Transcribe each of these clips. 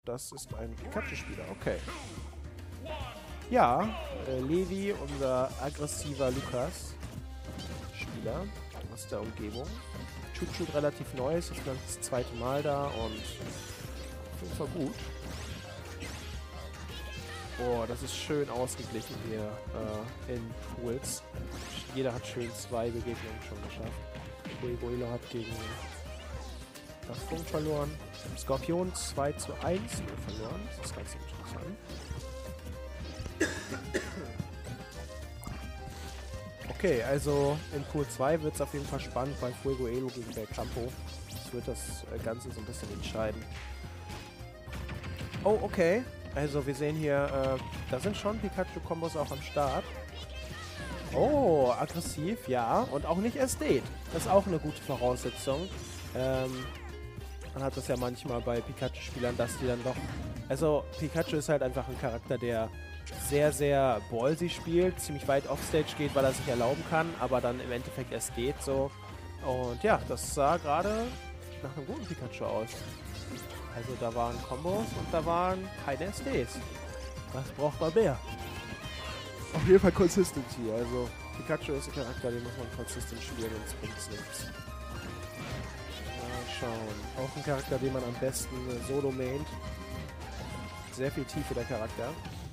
das ist ein Pikachu-Spieler. Okay. Ja, Levi, unser aggressiver Lukas-Spieler aus der Umgebung. Chut relativ neu, ist jetzt das zweite Mal da und auf jeden Fall gut. Boah, das ist schön ausgeglichen hier in Pools. Jeder hat schön 2 Begegnungen schon geschafft. Fuegoelo hat gegen das Funk verloren. Skorpion 2:1 verloren. Das ist ganz interessant. Okay, also in Pool 2 wird es auf jeden Fall spannend bei Fuegoelo gegen Belcampo. Das wird das Ganze so ein bisschen entscheiden. Oh, okay. Also wir sehen hier, da sind schon Pikachu-Kombos auch am Start. Oh, aggressiv, ja. Und auch nicht Estate. Das ist auch eine gute Voraussetzung. Man hat das ja manchmal bei Pikachu-Spielern, dass die dann doch... Also Pikachu ist halt einfach ein Charakter, der sehr, sehr ballsy spielt, ziemlich weit offstage geht, weil er sich erlauben kann, aber dann im Endeffekt Estate so. Und ja, das sah gerade nach einem guten Pikachu aus. Also da waren Kombos und da waren keine SDs. Was braucht man mehr? Auf jeden Fall Consistency. Also Pikachu ist ein Charakter, den muss man konsistent spielen, sonst bringt es nichts. Mal schauen. Auch ein Charakter, den man am besten solo maint. Sehr viel Tiefe der Charakter.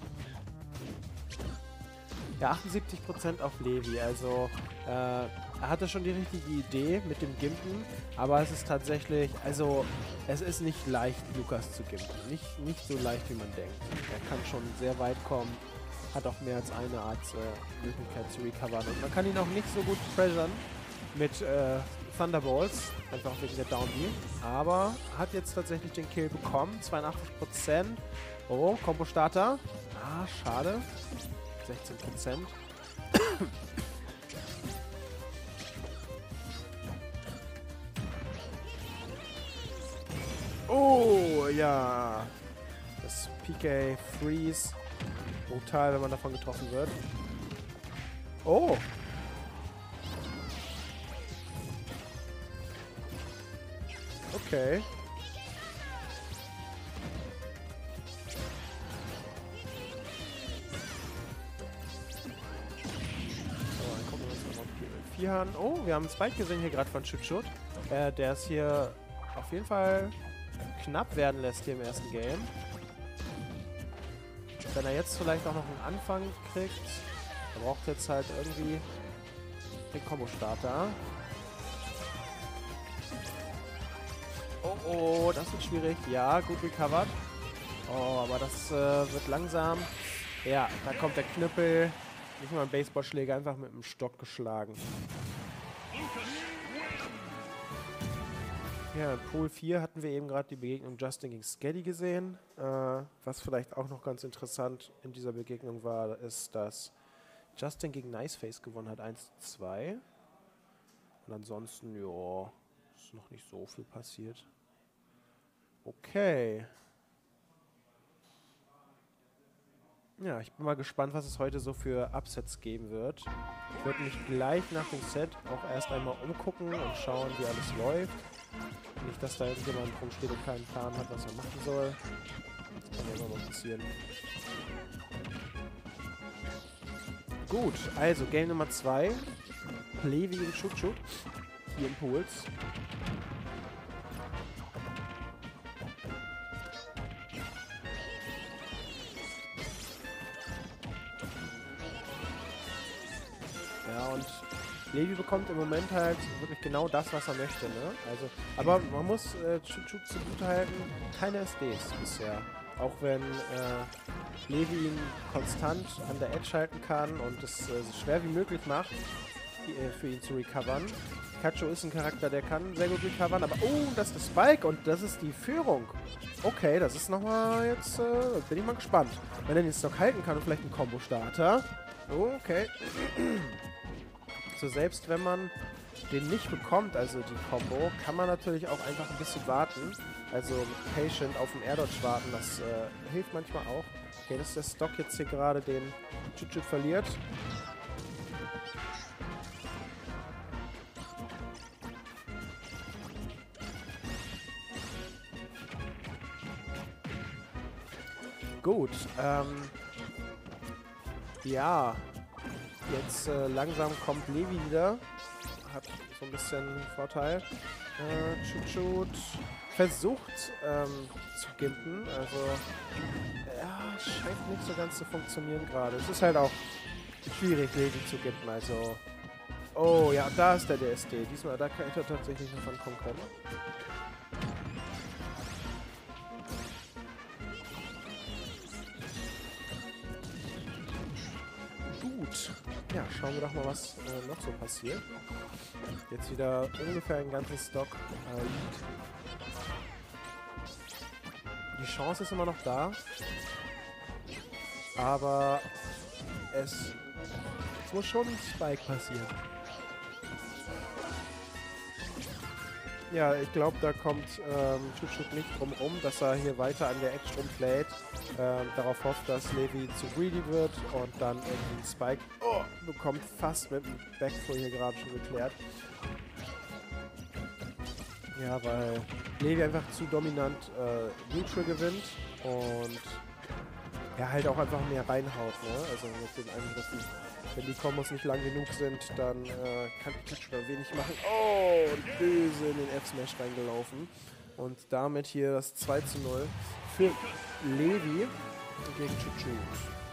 Ja, 78% auf Levi. Also er hatte schon die richtige Idee mit dem Gimpen, aber es ist tatsächlich, also es ist nicht leicht, Lukas zu gimpen. Nicht so leicht, wie man denkt. Er kann schon sehr weit kommen, hat auch mehr als eine Art Möglichkeit zu recovern. Und man kann ihn auch nicht so gut pressuren mit Thunderbolts, einfach wegen der Down B. Aber hat jetzt tatsächlich den Kill bekommen, 82%. Oh, Combo-Starter. Ah, schade. 16%. Oh, ja. Das PK Freeze. Brutal, wenn man davon getroffen wird. Oh. Okay. Oh, wir haben einen Spike gesehen hier gerade von Chut. Der es hier auf jeden Fall knapp werden lässt hier im ersten Game. Wenn er jetzt vielleicht auch noch einen Anfang kriegt, er braucht jetzt halt irgendwie den Combo-Starter. Oh, oh, das wird schwierig. Ja, gut recovered. Oh, aber das wird langsam. Ja, da kommt der Knüppel. Nicht mal ein Baseballschläger, einfach mit einem Stock geschlagen. Ja, in Pool 4 hatten wir eben gerade die Begegnung Justin gegen Skady gesehen. Was vielleicht auch noch ganz interessant in dieser Begegnung war, ist, dass Justin gegen Niceface gewonnen hat, 1:2. Und ansonsten, ja, ist noch nicht so viel passiert. Okay. Ja, ich bin mal gespannt, was es heute so für Upsets geben wird. Ich würde mich gleich nach dem Set auch erst einmal umgucken und schauen, wie alles läuft. Nicht, dass da irgendjemand rumsteht und keinen Plan hat, was er machen soll. Das kann ja immer mal passieren. Gut, also Game Nummer 2. Levi und Chut hier im Pools. Ja, und Levi bekommt im Moment halt wirklich genau das, was er möchte, ne? Also, aber man muss Chut zugute halten, keine SDs bisher. Auch wenn Levi ihn konstant an der Edge halten kann und es so schwer wie möglich macht, für ihn zu recovern. Pikachu ist ein Charakter, der kann sehr gut recovern, aber oh, das ist der Spike und das ist die Führung. Okay, das ist nochmal jetzt, bin ich mal gespannt. Wenn er den Stock halten kann und vielleicht einen Combo-Starter. Okay. So, selbst wenn man den nicht bekommt, also die Combo, kann man natürlich auch einfach ein bisschen warten. Also patient auf den Air-Dodge warten, das hilft manchmal auch. Okay, dass der Stock jetzt hier gerade den Chut verliert. Gut, ja, jetzt langsam kommt Levi wieder. Hat so ein bisschen Vorteil. Chut versucht zu gimpen, also ja, scheint nicht so ganz zu funktionieren gerade. Es ist halt auch schwierig, Levi zu gimpen, also oh ja, da ist der DSD. Diesmal, da hätte er tatsächlich noch ankommen können. Gut. Ja, schauen wir doch mal, was noch so passiert. Jetzt wieder ungefähr ein ganzes Stock Lead. Die Chance ist immer noch da. Aber es muss schon ein Spike passieren. Ja, ich glaube, da kommt Chut nicht drum rum, dass er hier weiter an der Edge rumfläht. Darauf hofft, dass Levi zu greedy wird und dann irgendwie einen Spike bekommt, fast mit dem Backthrow hier gerade schon geklärt. Ja, weil Levi einfach zu dominant Neutral gewinnt und er halt auch einfach mehr reinhaut, ne? Also mit den Angriffen. Wenn die Kombos nicht lang genug sind, dann kann Pikachu da wenig machen. Oh, und böse in den F-Smash reingelaufen. Und damit hier das 2:0 für Levi gegen Chut.